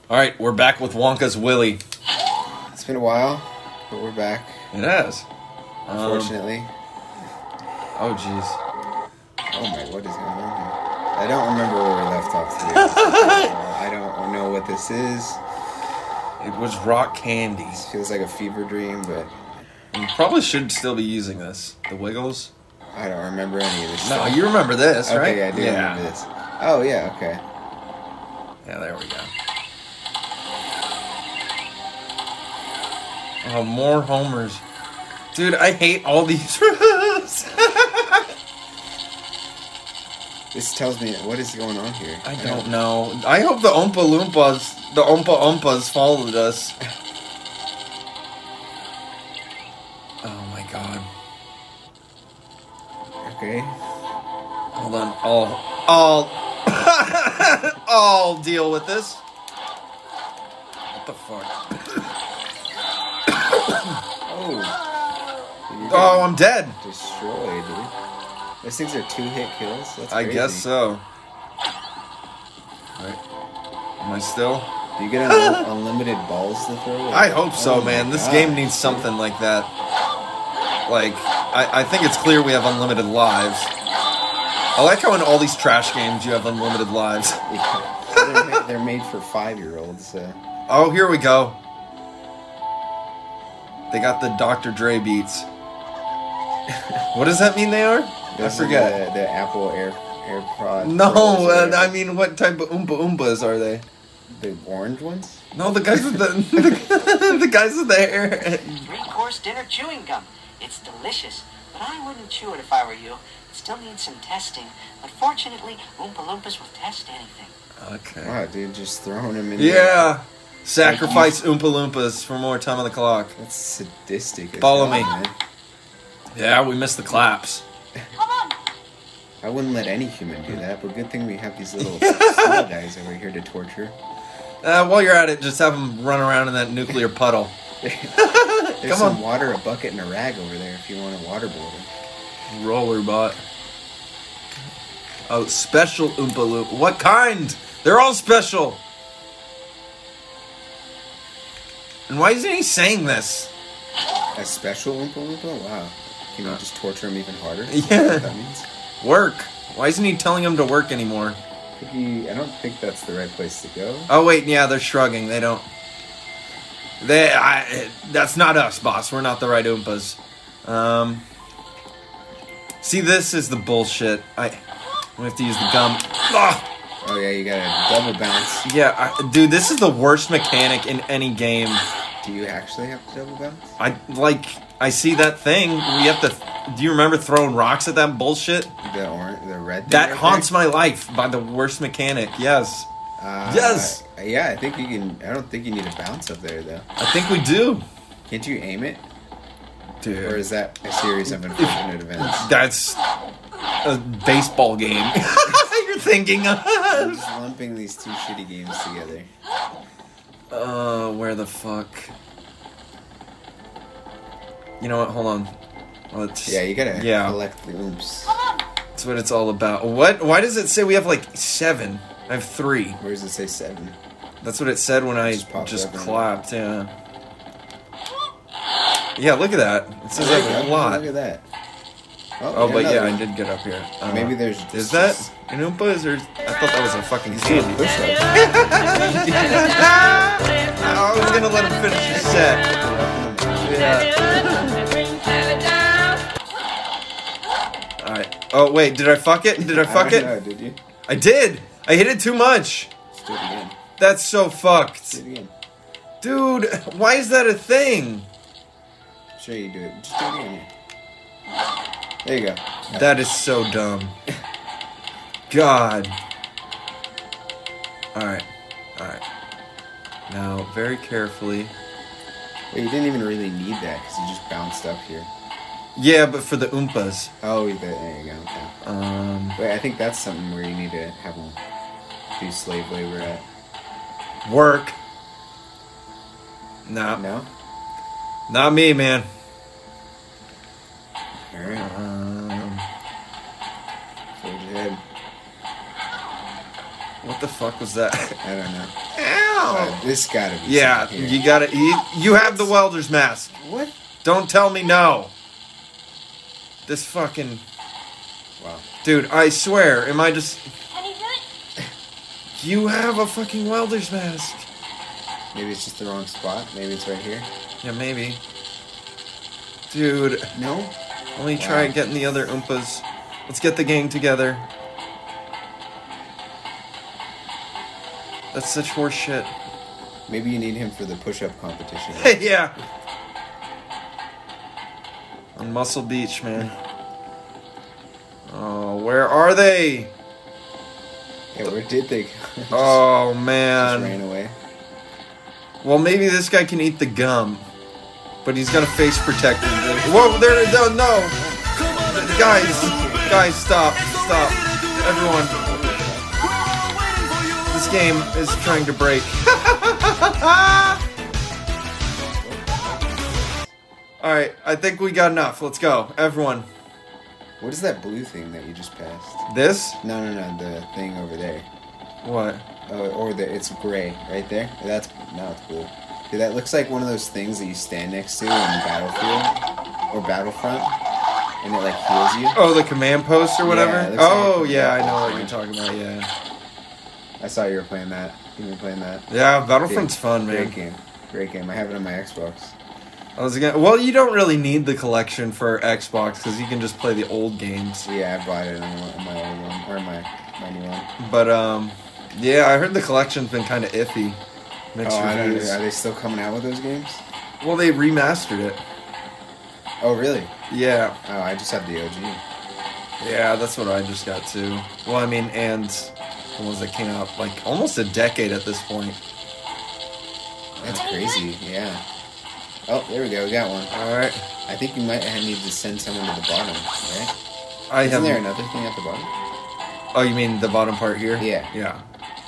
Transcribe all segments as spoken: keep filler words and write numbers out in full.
Alright, we're back with Wonka's Willy. It's been a while, but we're back. It has. Unfortunately. Um, oh, jeez. Oh my, what is going on here? I don't remember where we left off today. I don't know what this is. It was rock candy. This feels like a fever dream, but... You probably should still be using this. The Wiggles. I don't remember any of this No, stuff. you remember this, okay, right? Okay, I do yeah. remember this. Oh, yeah, okay. Yeah, there we go. Oh, more homers. Dude, I hate all these roofs. This tells me, what is going on here? I don't know. I hope the Oompa-Loompas, the Oompa-Oompas followed us. Oh my god. Okay. Hold on. I'll, I'll, I'll deal with this. What the fuck? Oh. Oh, I'm dead. Destroyed, dude. Those things are two-hit kills? That's I crazy. guess so. Right. Am I still? Do you get un unlimited balls to throw? I hope so, oh man. This God. game needs something like that. Like, I, I think it's clear we have unlimited lives. I like how in all these trash games you have unlimited lives. Yeah. They're, made, they're made for five-year-olds, so... Oh, here we go. They got the Doctor Dre beats. What does that mean they are? Those I forget. Are the, the Apple Air AirPods. No, uh, I mean, what type of Oompa Oompas are they? The orange ones? No, the guys with the the, the guys with the hair. Three-course dinner chewing gum. It's delicious, but I wouldn't chew it if I were you. It still needs some testing, but fortunately, Oompa-Loompas will test anything. Okay. Wow, dude, just throwing them in Yeah. there. Sacrifice Oompa Loompas for more time on the clock. That's sadistic. Follow hell, me. Man. Yeah, we missed the claps. Come on! I wouldn't let any human do that, but good thing we have these little small guys over here to torture. Uh, while you're at it, just have them run around in that nuclear puddle. There's Come some on. water, a bucket, and a rag over there if you want to waterboard them. Rollerbot. Oh, special Oompa Loompa. What kind? They're all special. And why isn't he saying this? A special Oompa-Loompa? Wow. Can you just torture him even harder? Is Yeah. that what that means? Work. Why isn't he telling him to work anymore? I, think he, I don't think that's the right place to go. Oh wait, yeah, they're shrugging. They don't. They. I. That's not us, boss. We're not the right Oompas. Um. See, this is the bullshit. I. We have to use the gum. Ugh. Oh yeah, you got a double bounce. Yeah, I, dude, this is the worst mechanic in any game. Do you actually have to double bounce? I like. I see that thing. We have to. Do you remember throwing rocks at that bullshit? The orange, the red thing That right haunts there? my life by the worst mechanic. Yes. Uh, Yes. Yeah, I think you can. I don't think you need a bounce up there though. I think we do. Can't you aim it? Dude. Or is that a series of unfortunate events? That's a baseball game. You're thinking of. I'm just lumping these two shitty games together. Uh, where the fuck? You know what? Hold on. Let's. Yeah, you gotta Yeah. collect the oomph. That's what it's all about. What? Why does it say we have like seven? I have three. Where does it say seven? That's what it said when I Just popped just up, didn't it? clapped. Yeah. Yeah, look at that. It says There I you have a go. lot. Look at that. Oh, but yeah, another I one. did get up here. Uh, Maybe there's Is just- that an Oompa? Is there? I thought that was a fucking He's doing candy. push-ups. I was gonna let him finish his set. Yeah. Alright. Oh, wait, did I fuck it? Did I fuck I it? don't know, did you? I did! I hit it too much! Let's do it again. That's so fucked. Do it again. Dude, why is that a thing? I'm sure you do it. Just do it again. There you go. That is so dumb. God. Alright. Alright. Now, very carefully. Wait, you didn't even really need that because you just bounced up here. Yeah, but for the Oompas. Oh, there there you go. Okay. Um, Wait, I think that's something where you need to have them do slave labor at. work. Nah. No? Not me, man. Alright. Um, Forge ahead. what the fuck was that? I don't know. Ow! Uh, this gotta be. Yeah, here. you got it. You, you have the welder's mask. What? Don't tell me no. This fucking... Wow. Dude, I swear, am I just... Can you do it? You have a fucking welder's mask. Maybe it's just the wrong spot. Maybe it's right here. Yeah, maybe. Dude, No? let me try Wow. getting the other Oompas. Let's get the gang together. That's such horse shit. Maybe you need him for the push-up competition. Yeah. On Muscle Beach, man. Oh, where are they? Yeah, where did they go? Just- Oh, just man. ran away. Well, maybe this guy can eat the gum. But he's got a face protector. Whoa, there, no, no. Guys, guys, stop, stop. Everyone. This game is trying to break. Alright, I think we got enough. Let's go. Everyone. What is that blue thing that you just passed? This? No, no, no, the thing over there. What? Oh, or the it's gray right there. That's now it's blue. Dude, that looks like one of those things that you stand next to in Battlefield or Battlefront, and it like heals you. Oh, the command post or whatever? Yeah, it looks oh, like a yeah, I command know what post. you're talking about, yeah. I saw you were playing that. You were playing that. Yeah, Battlefront's Great- fun, man. Great game. Great game. I have it on my Xbox. I was gonna, well, you don't really need the collection for Xbox because you can just play the old games. Yeah, I bought it on my- on my old one or my my new one. But um, yeah, I heard the collection's been kind of iffy. Mixed Oh, I don't know. reviews. Are they still coming out with those games? Well, they remastered it. Oh, really? Yeah, Oh, I just have the O G. yeah, that's what I just got too. Well, I mean, and what was it came out like almost a decade at this point. That's crazy. Yeah. Oh, there we go. We got one. All right, I think you might need to send someone to the bottom, right? I Isn't have. there another thing at the bottom? Oh, you mean the bottom part here? Yeah. Yeah.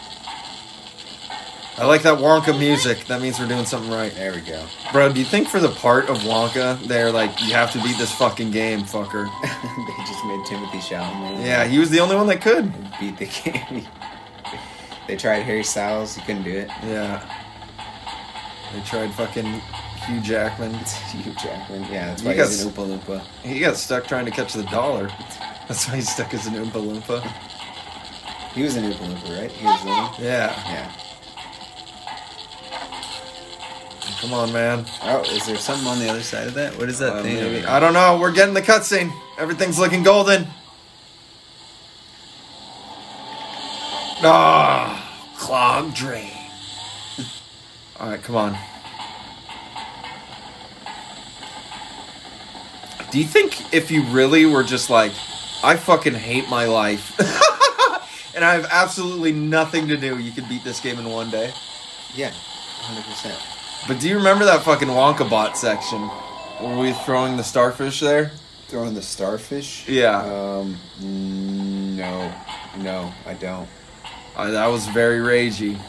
I like that Wonka music. That means we're doing something right. There we go. Bro, do you think for the part of Wonka, they're like, you have to beat this fucking game, fucker? They just made Timothy Chalamet. Yeah, he was the only one that could. Beat the game. They tried Harry Styles. He couldn't do it. Yeah. They tried fucking Hugh Jackman. It's Hugh Jackman. Yeah, that's You why got he's an s- Oompa Loompa. He got stuck trying to catch the dollar. That's why he's stuck as an Oompa Loompa. He was an Oompa Loompa, right? He was the one? Yeah. Yeah. Come on, man. Oh, is there something on the other side of that? What is that Uh, thing? maybe- over there? I don't know. We're getting the cutscene. Everything's looking golden. Ah, clogged drain. All right, come on. Do you think if you really were just like, I fucking hate my life, and I have absolutely nothing to do, you could beat this game in one day? Yeah, one hundred percent. But do you remember that fucking Wonka bot section? Were we throwing the starfish there? Throwing the starfish? Yeah. Um, mm, no. No, I don't. Uh, that was very ragey.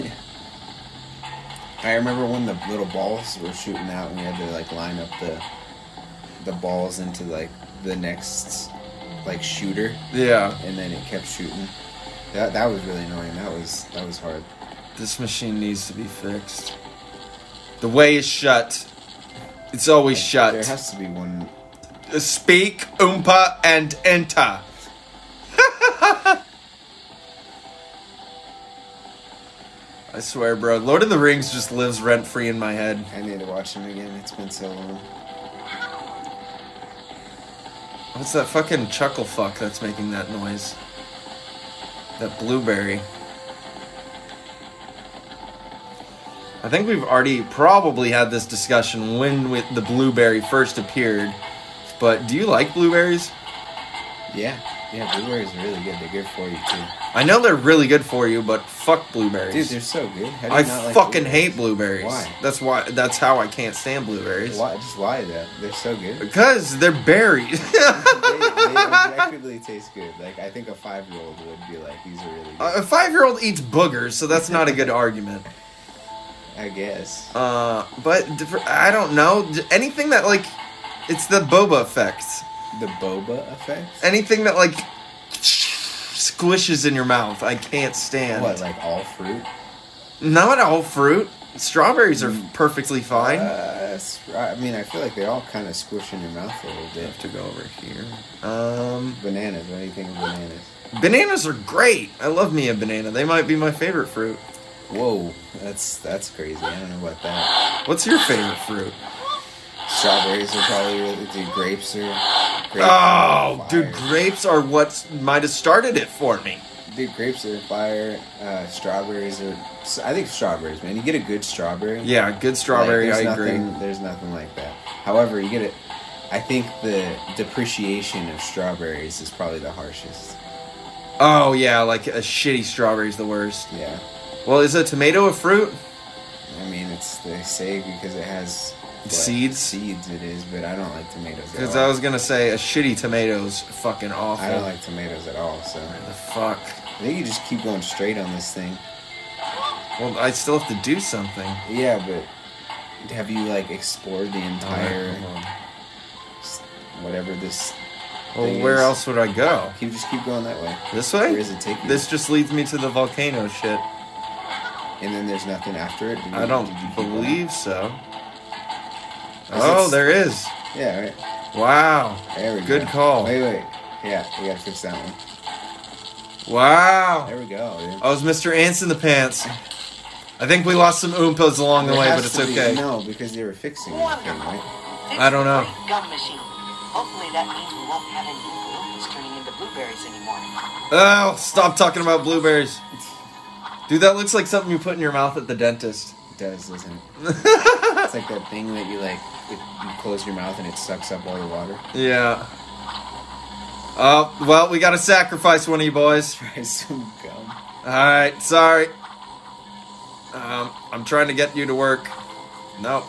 I remember when the little balls were shooting out and we had to like line up the the balls into like the next like shooter, Yeah. and then it kept shooting. That that was really annoying. That was that was hard. This machine needs to be fixed. The way is shut. It's always shut. There has to be one. Speak, Oompa, and enter. I swear, bro. Lord of the Rings just lives rent-free in my head. I need to watch him again. It's been so long. What's that fucking chuckle fuck that's making that noise? That blueberry. I think we've already probably had this discussion when with the blueberry first appeared. But do you like blueberries? Yeah, yeah. Blueberries are really good. They're good for you too. I know they're really good for you, but fuck blueberries. Dude, they're so good. How do you I not like fucking blueberries? hate blueberries. Why? That's why. That's how I can't stand blueberries. Why? Just why though? They're so good. Because they're berries. they, they objectively taste good. Like I think a five-year-old would be like, these are really good. A five-year-old eats boogers, so that's not a good argument. I guess. Uh, but I don't know. Anything that like, it's the boba effect. The boba effect? Anything that like squishes in your mouth, I can't stand. What, like all fruit? Not all fruit. Strawberries are perfectly fine. Uh, I mean, I feel like they all kind of squish in your mouth a little I bit. have to go over here. Um, Bananas. What do you think of bananas? Bananas are great. I love me a banana. They might be my favorite fruit. Whoa, that's that's crazy. I don't know about that. What's your favorite fruit? Strawberries are probably really. Dude, grapes are. Grapes Oh, are dude, fire. grapes are what might have started it for me. Dude, grapes are fire. Uh, strawberries are. I think strawberries, man. You get a good strawberry. Yeah, good strawberry. Like, I there's agree. nothing, there's nothing like that. However, you get it. I think the depreciation of strawberries is probably the harshest. Oh yeah, like a shitty strawberry is the worst. Yeah. Well, is a tomato a fruit? I mean, it's they say because it has what, Seeds? Seeds, it is, but I don't like tomatoes. Because at all. I was gonna say a shitty tomato's fucking awful. I don't like tomatoes at all. So the fuck. I think you just keep going straight on this thing. Well, I still have to do something. Yeah, but have you like explored the entire Hold on. whatever this? Well, thing where is? else would I go? Keep just keep going that way. This Where way? does it take you? This just leads me to the volcano shit. And then there's nothing after it. Did you- I don't did you keep going? believe so. Is Oh, it- there is. Yeah, right. Wow. There we go. Good call. Wait, wait. Yeah, we gotta fix that one. Wow. There we go, dude. I was Mister Ants in the Pants. I think we lost some Oompas along the There way, has but it's to be- okay. No, because they were fixing the thing, Wonderful. right? It's I don't a know. great gum machine. Hopefully that means we won't have any Oompa-Loompas turning into blueberries anymore. Oh, stop talking about blueberries. Dude, that looks like something you put in your mouth at the dentist. It does, doesn't it? It's like that thing that you like, it, you close your mouth and it sucks up all the water. Yeah. Oh, well, we gotta sacrifice one of you boys. Try some gum. Alright, sorry. Um, I'm trying to get you to work. Nope.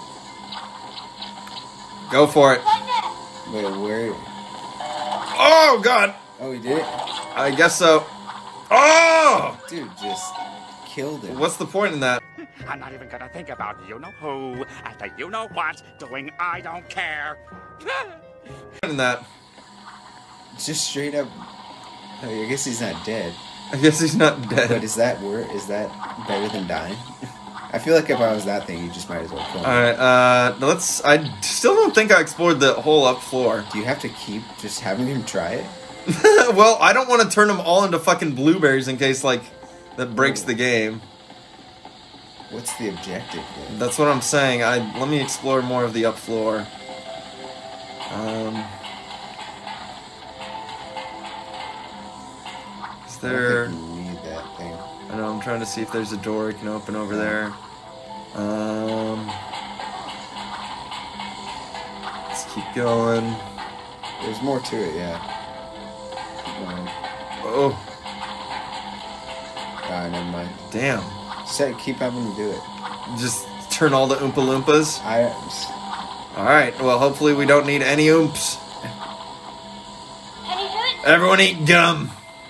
Go for it. Wait, where? Oh, God. Oh, he did it? I guess so. Oh! Dude, just killed him. What's the point in that? I'm not even gonna think about you know who and the you know what doing I don't care. In that? Just straight up. Oh, I guess he's not dead. I guess he's not But dead. is that wor- Is that better than dying? I feel like if I was that thing, you just might as well kill him. Alright, uh, let's. I still don't think I explored the whole up floor. Do you have to keep just having him try it? Well, I don't want to turn them all into fucking blueberries in case, like, that breaks the game. What's the objective then? That's what I'm saying. I let me explore more of the up floor. Um, is I there? don't think you need that thing. I know. I'm trying to see if there's a door we can open over there. Um, let's keep going. There's more to it, yeah. Um, Oh, ah, never mind. damn! Say, keep having him do it. Just turn all the Oompa-Loompas. I. All right. Well, hopefully we don't need any oomps. Can you do it? Everyone eat gum.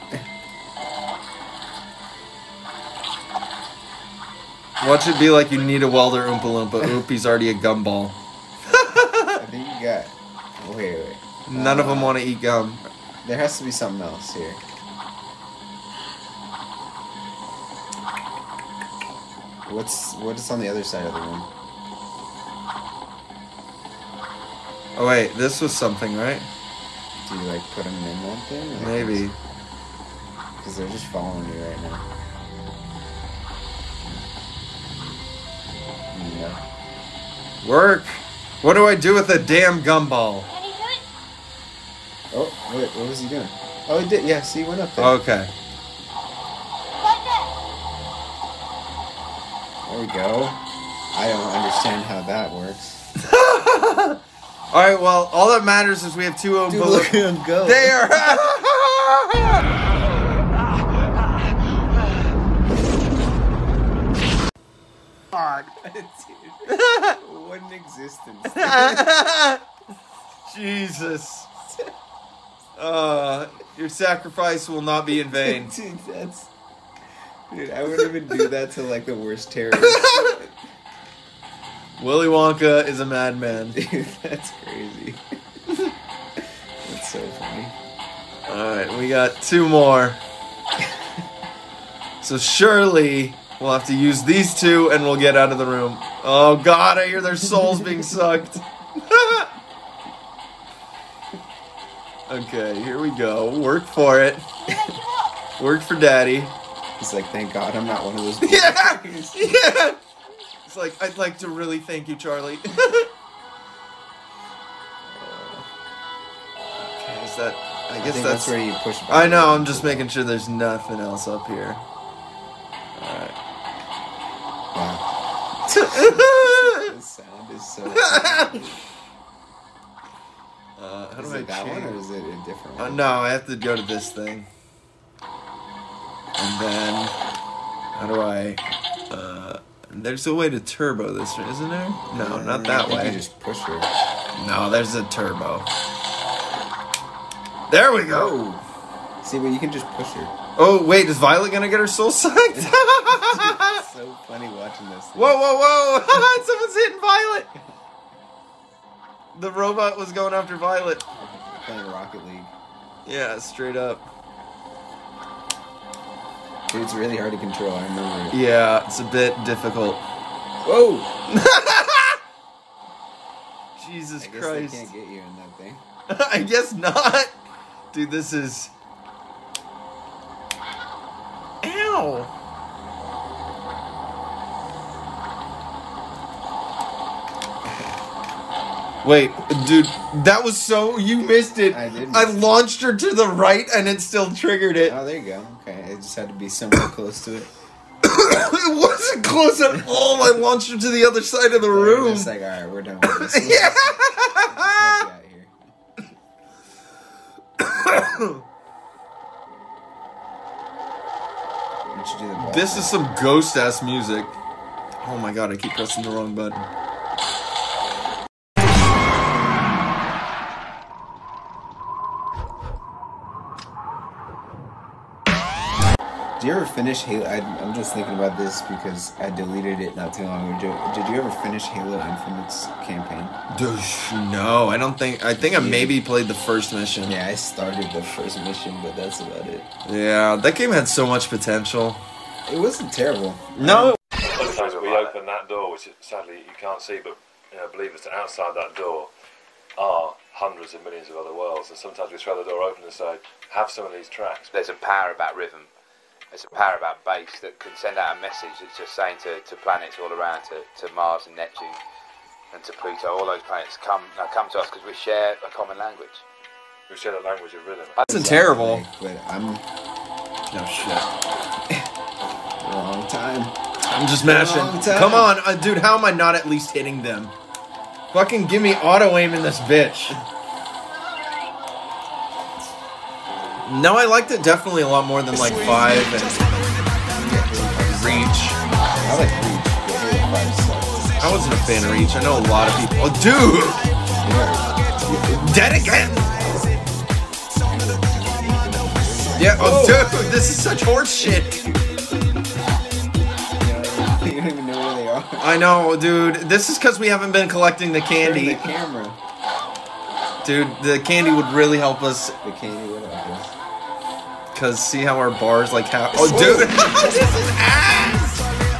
Watch it be like you need a welder Oompa Loompa. Oop, he's already a gumball. I think you got. Wait, wait. None of them Uh, want to eat gum. There has to be something else here. What's what's on the other side of the room? Oh wait, this was something, right? Do you like put them in that thing? or- Maybe. Because they're just following you right now. Yeah. Work. What do I do with a damn gumball? Can you do it? Oh, wait, what was he doing? Oh, he did. Yeah, see, he went up there. Okay. Like that. There we go. I don't understand how that works. All right. Well, all that matters is we have two Oompa Dude, look Loompas. at him go. They are. Dude, what an existence. Jesus. Uh, your sacrifice will not be in vain. Dude, that's... Dude, I wouldn't even do that to, like, the worst terrorist. Willy Wonka is a madman. Dude, that's crazy. That's so funny. Alright, we got two more. So surely We'll have to use these two and we'll get out of the room. Oh god, I hear their souls being sucked. Okay, here we go. Work for it. Work for daddy. He's like, thank God I'm not one of those. Yeah! Yeah! It's like, I'd like to really thank you, Charlie. Okay, is that... I guess I think that's... that's where you push back. I know, I'm just making sure there's nothing else up here. Alright. Wow. This sound is so... Uh, how is do I it that change? one or is it a different Uh, one? no, I have to go to this thing. And then... How do I... Uh, there's a way to turbo this, isn't there? No, not that I think way. You just push her. No, there's a turbo. There we go! Oh. See, but you can just push her. Oh, wait, is Violet gonna get her soul sucked? It's so funny watching this. Whoa, whoa, whoa! Someone's hitting Violet! The robot was going after Violet. Playing Rocket League. Yeah, straight up. Dude, it's really hard to control, I remember it. Yeah, it's a bit difficult. Whoa! Jesus I guess Christ. they can't get you in that thing. I guess not. Dude, this is... Ow! Wait, dude, that was so... You missed it. I did miss I it. launched her to the right and it still triggered it. Oh, there you go. Okay, it just had to be somewhere close to it. It wasn't close at all. I launched her to the other side of the They're room. just like, alright, we're done with this. Let's Yeah. just- let's help you out here. Why don't you do the ball This thing? is some ghost ass music. Oh my god, I keep pressing the wrong button. Did you ever finish Halo? I, I'm just thinking about this because I deleted it not too long ago. Did you ever finish Halo Infinite's campaign? Dude, no, I don't think. I think I maybe played the first mission. Yeah, I started the first mission, but that's about it. Yeah, that game had so much potential. It wasn't terrible. No. Sometimes we open that door, which sadly you can't see, but you know, believe us, that outside that door are hundreds of millions of other worlds. And sometimes we throw the door open and say, have some of these tracks. There's a power about rhythm. There's a power about bass that can send out a message that's just saying to, to planets all around, to, to Mars and Neptune and to Pluto, all those planets, come now come to us because we share a common language. We share the language of rhythm. That's terrible. But I'm No shit. wrong time. I'm just mashing. Wrong time. Come on, uh, dude. How am I not at least hitting them? Fucking give me auto aim in this bitch. No, I liked it definitely a lot more than like five and Reach. I like Reach, but Halo five sucks. I wasn't a fan of Reach. I know a lot of people. Oh, dude! Dead again! Yeah, oh, dude, this is such horse shit. You don't even know where they are. I know, dude. This is because we haven't been collecting the Turn candy. the camera. Dude, the candy would really help us. The candy would have this. Because see how our bars like how. Oh, dude! This is ass!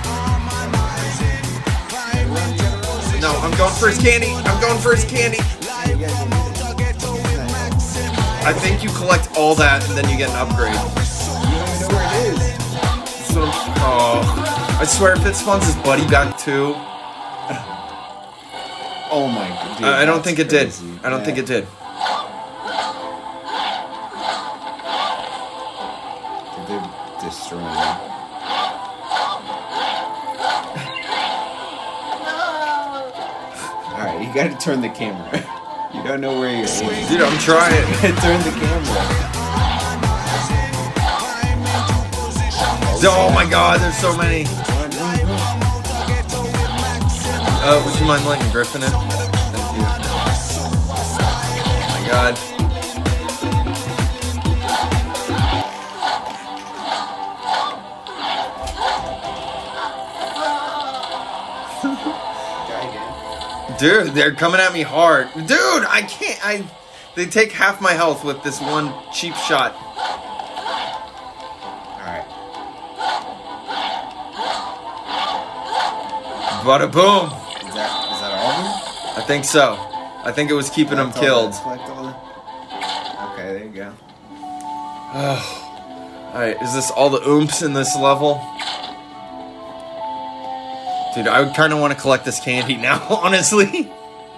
No, I'm going for his candy. I'm going for his candy. I think you collect all that and then you get an upgrade. You don't even know where it is. So, oh, I swear if it spawns his buddy back too. Oh my god. Uh, I don't think it did. I don't think it did. They're destroying me. Alright, you gotta turn the camera. You don't know where you're aiming. Dude, I'm trying. Turn the camera. Oh my god, there's so many. Uh, would you mind letting Griffin in? Thank you. Oh my god. Dude, they're coming at me hard. Dude, I can't. I. They take half my health with this one cheap shot. Alright. Bada boom. Is that is that all of them? I think so. I think it was keeping them Collect all killed. the- collect all the- Okay, there you go. Alright, is this all the oomps in this level? Dude, I would kind of want to collect this candy now, honestly.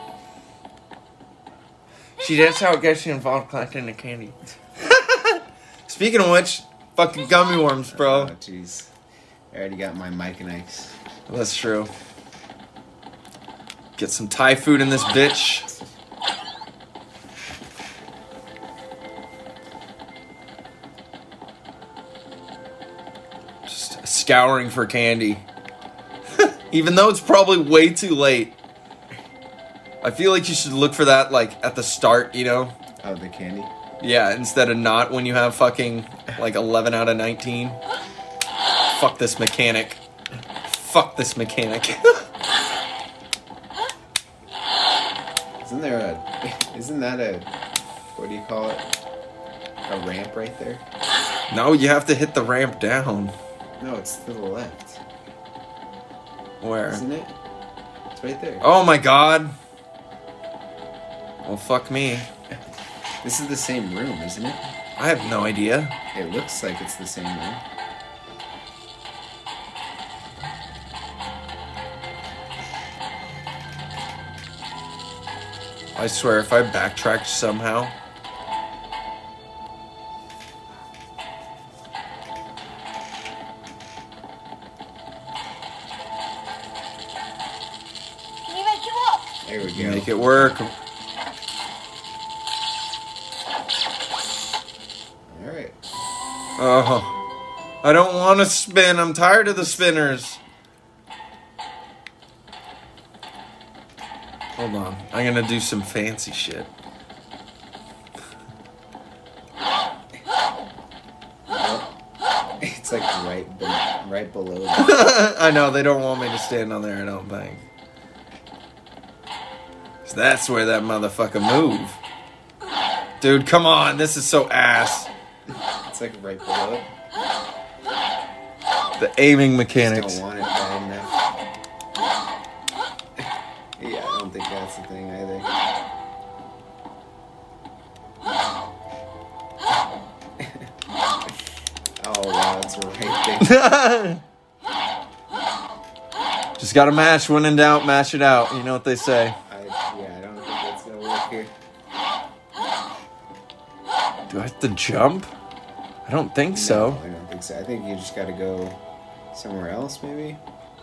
See, that's how it gets you involved, collecting the candy. Speaking of which, fucking gummy worms, bro. Oh, jeez. I already got my Mike and Ike's. That's true. Get some Thai food in this bitch. Just scouring for candy. Even though it's probably way too late. I feel like you should look for that, like, at the start, you know? Oh, the candy? Yeah, instead of not when you have fucking, like, eleven out of nineteen. Fuck this mechanic. Fuck this mechanic. Isn't there a... Isn't that a... What do you call it? A ramp right there? No, you have to hit the ramp down. No, it's to the left. Where? Isn't it? It's right there. Oh my god. Well, fuck me. This is the same room, isn't it? I have no idea. It looks like it's the same room. I swear, if I backtracked somehow. Can you make it work? There we go. Make it work. Alright. Oh. I don't want to spin. I'm tired of the spinners. Hold on. I'm going to do some fancy shit. It's like right, be- right below that. I know, they don't want me to stand on there, I don't think. So that's where that motherfucker move. Dude, come on. This is so ass. It's like right below it. The aiming Just mechanics. don't want it bad enough. Yeah, I don't think that's the thing either. Oh wow, it's right there. Just gotta mash. When in doubt, mash it out. You know what they say. I, yeah, I don't think that's gonna work here. Do I have to jump? I don't think so. No, I don't think so. I think you just gotta go somewhere else, maybe.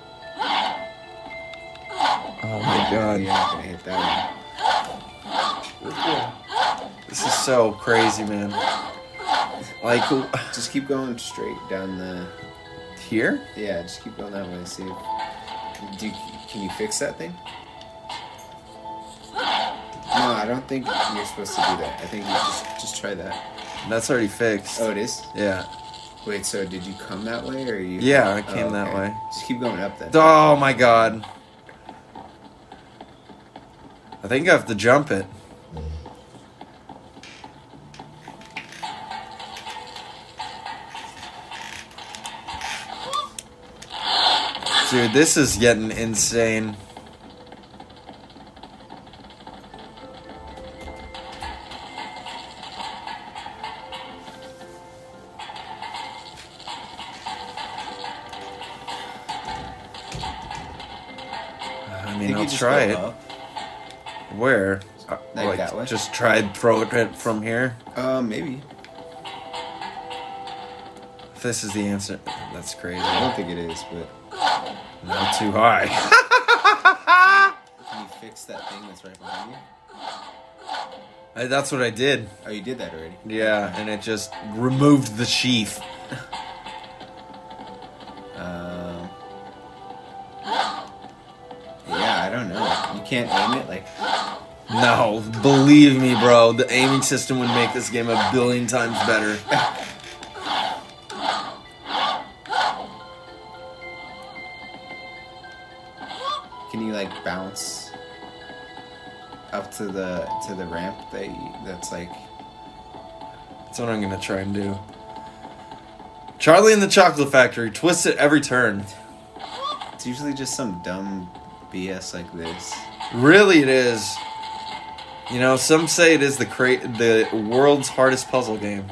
Oh my god. You're not gonna hit that This is so crazy, man. Like, one. Just keep going straight down the. here? Yeah, just keep going that way. See, if, do you, can you fix that thing? No, I don't think you're supposed to do that. I think you just just try that. That's already fixed. Oh, it is. Yeah. Wait, so did you come that way or you? Yeah, I came Oh, that okay. way. Just keep going up then. Oh my god. I think I have to jump it. Dude, this is getting insane. I mean, Think you I'll just try go it. up? Where? Uh, Like like, that way? just try and throw it from here? Uh, maybe. If this is the answer, that's crazy. I don't think it is, but Not too high. can you fix that thing that's right behind you? I- That's what I did. Oh, you did that already. Yeah, and it just removed the sheath. Um. Yeah, I don't know. You can't aim it like. No, believe me, bro. The aiming system would make this game a billion times better. Can you like bounce up to the to the ramp that you, that's like? That's what I'm gonna try and do. Charlie and the Chocolate Factory. Twist at every turn. It's usually just some dumb B S like this. Really, it is. You know, some say it is the cra- the world's hardest puzzle game.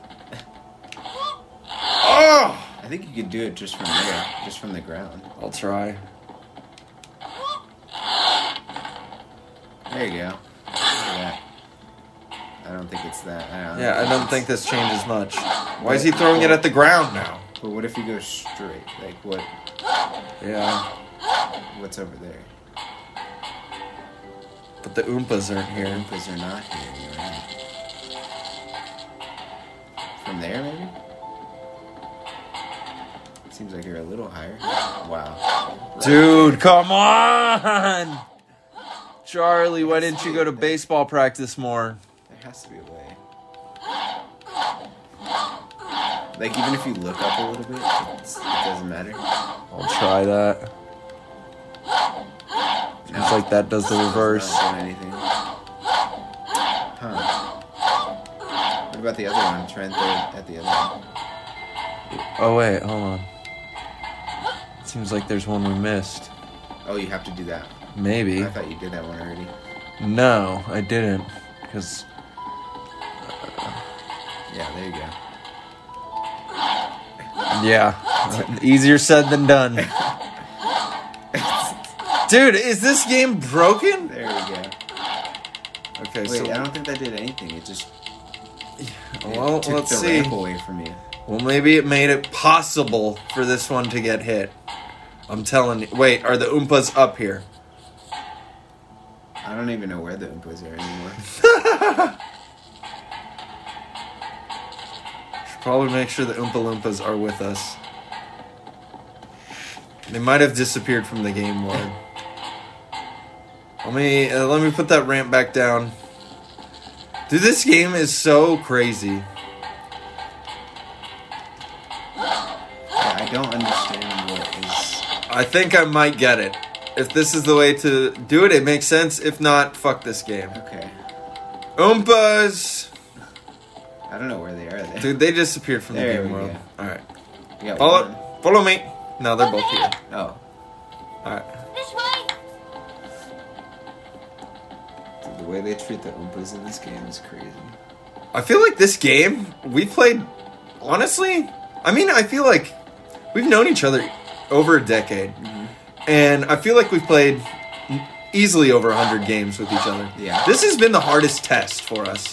Oh! I think you could do it just from there, just from the ground. I'll try. There you go. Look at that. I don't think it's that. I don't Yeah, I don't think this changes much. Why is he throwing it at the ground now? But what if you go straight? Like what? Yeah, What's over there? but the Oompas aren't here. Oompas are not here. You're right. From there, maybe? Seems like you're a little higher. Wow. Dude, come on! Charlie, why didn't you go to baseball practice more? There has to be a way. Like, even if you look up a little bit, it's, it doesn't matter. I'll try that. Seems like that does the reverse. It's not doing anything. Huh. What about the other one? Try and throw it at the other one. Oh, wait, hold on. It seems like there's one we missed. Oh, you have to do that. Maybe. I thought you did that one already. No, I didn't. Because... Yeah, there you go. Yeah. Easier said than done. Dude, is this game broken? There we go. Okay, Wait, so... I don't think that did anything. It just... Well, it took let's the see. ramp away from you. Well, maybe it made it possible for this one to get hit. I'm telling you. Wait, are the Oompas up here? I don't even know where the Oompas are anymore. Should probably make sure the Oompa-Loompas are with us. They might have disappeared from the game board. Let me uh, let me put that ramp back down. Dude, this game is so crazy. Yeah, I don't understand what is... I think I might get it. If this is the way to do it, it makes sense. If not, fuck this game. Okay. Oompas! I don't know where they are there. Dude, they disappeared from There the game we world. go. Alright. You got one. Follow, follow me. No, they're both here. Oh. Alright. This way. Dude, the way they treat the Oompas in this game is crazy. I feel like this game, we played, honestly, I mean, I feel like we've known each other over a decade. Mm-hmm. And I feel like we've played easily over one hundred games with each other. Yeah. This has been the hardest test for us.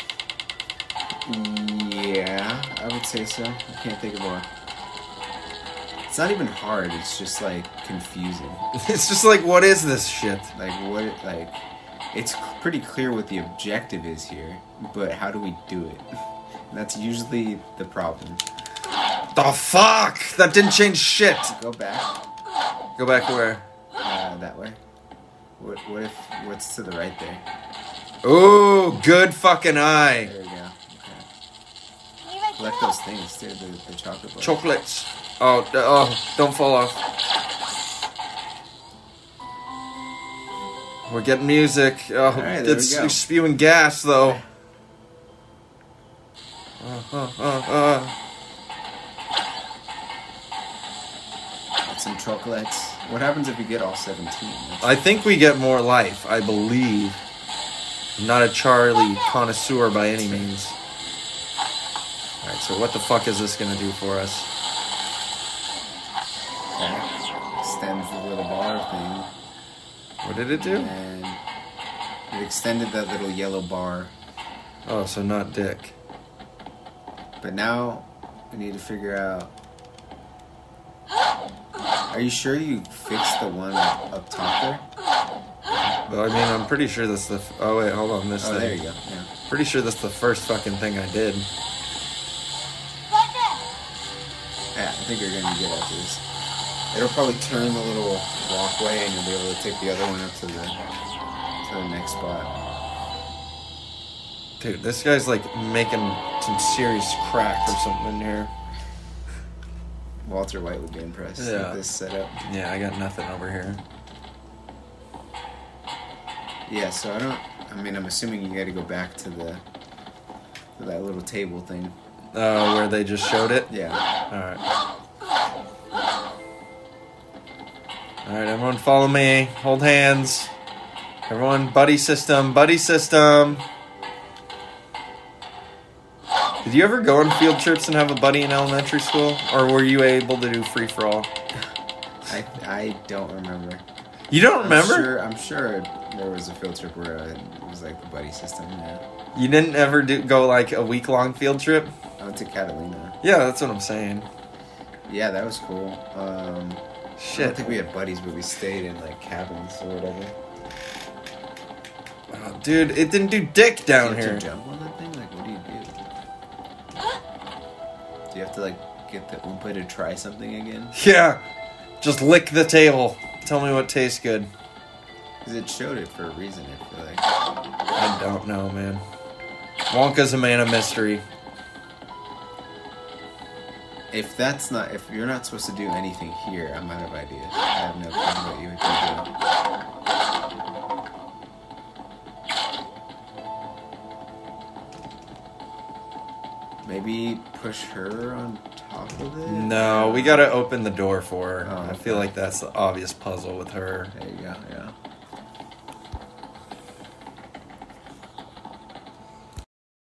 Yeah, I would say so. I can't think of one. It's not even hard, it's just, like, confusing. It's just like, what is this shit? Like, what, like, it's pretty clear what the objective is here, but how do we do it? And that's usually the problem. The fuck? That didn't change shit. Go back. Go back to where? Uh, that way. What, what if, what's to the right there? Ooh, good fucking eye. There we go. Okay. Can you make Collect it those up? things, too, the, the chocolate bars. Chocolates. Oh, d- oh, don't fall off. We're getting music. Oh, Alright, there it's we go. spewing gas, though. Uh, uh, uh, uh. Got some chocolates. What happens if you get all seventeen? That's- I think we get more life, I believe. I'm not a Charlie connoisseur by any means. Alright, so what the fuck is this gonna do for us? Okay. Extends the little bar thing. What did it do? And it extended that little yellow bar. Oh, so not dick. But now we need to figure out. Are you sure you fixed the one up, up top there? Well, I mean, I'm pretty sure that's the... F- oh, wait, hold on, this Oh, thing. there you go. Yeah. Pretty sure that's the first fucking thing I did. Right there. Yeah, I think you're gonna get after this. It'll probably turn the little walkway, and you'll be able to take the other one up to the to the next spot. Dude, this guy's like making some serious crack or something in here. Walter White would be impressed Yeah. with this setup. Yeah, I got nothing over here. Yeah, so I don't. I mean, I'm assuming you got to go back to the to that little table thing. Uh, where they just showed it? Yeah. Alright. Alright, everyone follow me. Hold hands. Everyone, buddy system, buddy system. Did you ever go on field trips and have a buddy in elementary school? Or were you able to do free-for-all? I, I don't remember. You don't remember? I'm sure, I'm sure there was a field trip where it was like the buddy system, yeah. You didn't ever do, go like a week-long field trip? I went to Catalina. Yeah, that's what I'm saying. Yeah, that was cool. Um, I Shit. don't think we had buddies, but we stayed in like cabins or whatever. Oh, dude, it didn't do dick down do you have here. to jump on that thing? Like, what do you do? Do you have to like get the Oompa to try something again? Yeah. Just lick the table. Tell me what tastes good. Because it showed it for a reason, I feel like. I don't know, man. Wonka's a man of mystery. If that's not, if you're not supposed to do anything here, I'm out of ideas. I have no clue what you would be doing. Maybe push her on top of it? No, we gotta open the door for her. Oh, I feel okay. like that's the obvious puzzle with her. There you go, yeah.